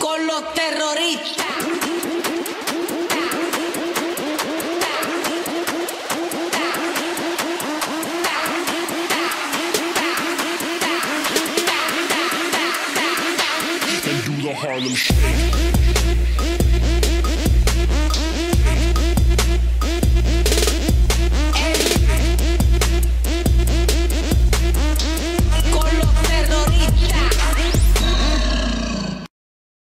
con los terroristas. And do the Harlem Shake.